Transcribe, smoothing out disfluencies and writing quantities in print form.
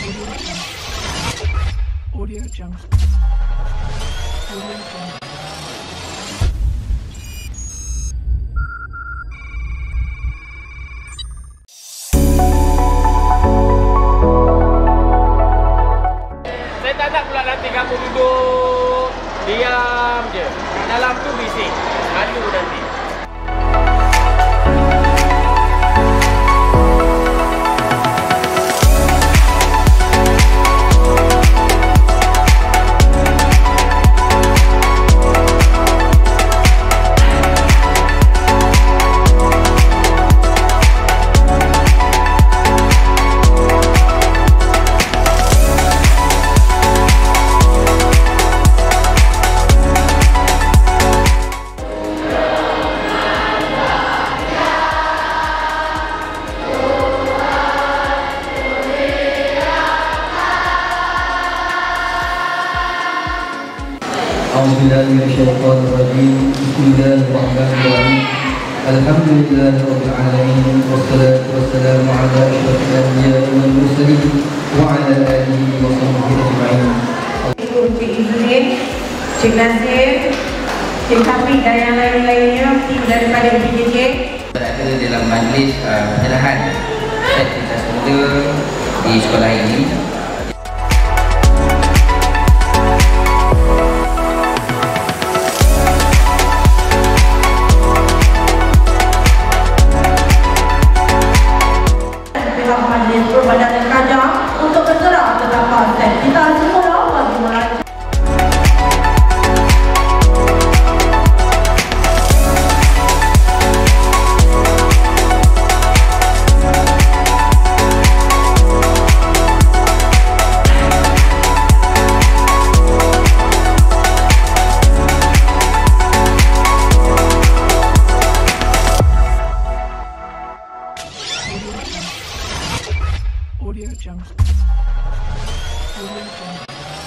Audio Jungle. Audio Jungle. Saya tak nak pula nanti kamu duduk diam je. Kat dalam tu bising. Malu nanti. A'udzubillahi minasyaitonir rajim. Bismillahirrahmanirrahim. Alhamdulillahirabbil alamin wassalatu wassalamu ala asyrafil anbiya'i wal mursalin wa ala alihi wa sahbihi ajma'in. Cik Izzuddin, Cik Nazir, Cik Taufik dan yang lain-lainnya, tim daripada BJJ Berada dalam majlis penyerahan set kita semula di sekolah ini. Perbadangan Kajar untuk bergerak ke belakang set. Kita semua bagi merancang. Audio Jungle. Audio Jungle.